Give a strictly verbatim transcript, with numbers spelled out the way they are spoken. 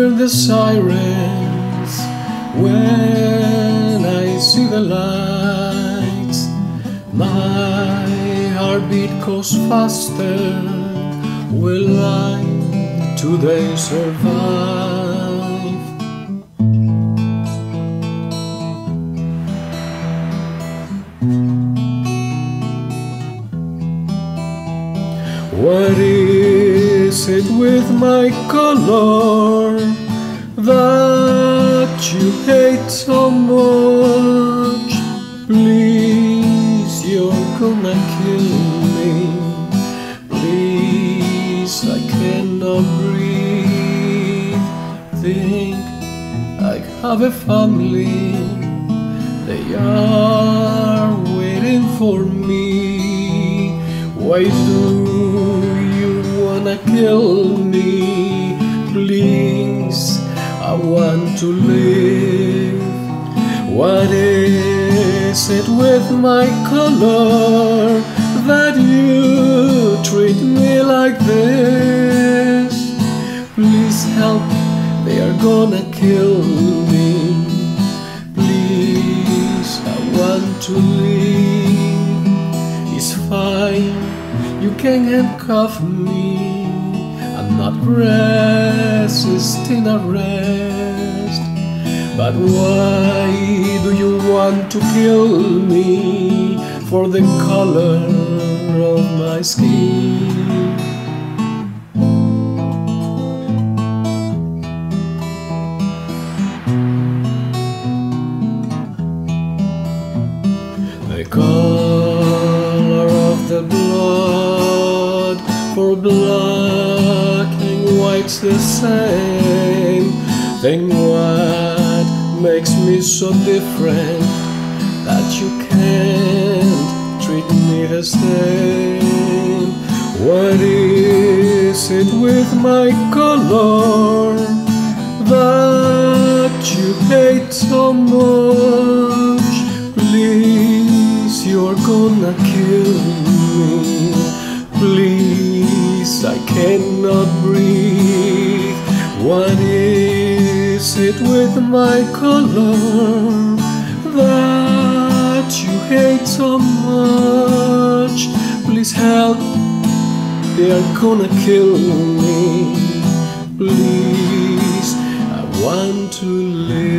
hear the sirens, when I see the lights, my heartbeat goes faster. Will I today survive? What is it with my color that you hate so much? Please, you're gonna kill me. Please, I cannot breathe. Think I have a family, they are waiting for me. Why do you wanna kill me? Please, I want to live. What is it with my color that you treat me like this? Please help, they are gonna kill me. Please, I want to live. It's fine, you can handcuff me. I'm not resisting arrest. But why do you want to kill me for the color of my skin? The color of the blood, for black and white's the same. Then what makes me so different that you can't treat me the same? What is it with my color that you hate so much? Please, you're gonna kill me. Please, I cannot breathe. What is it with my color that you hate so much? Please help, they are gonna kill me. Please, I want to live.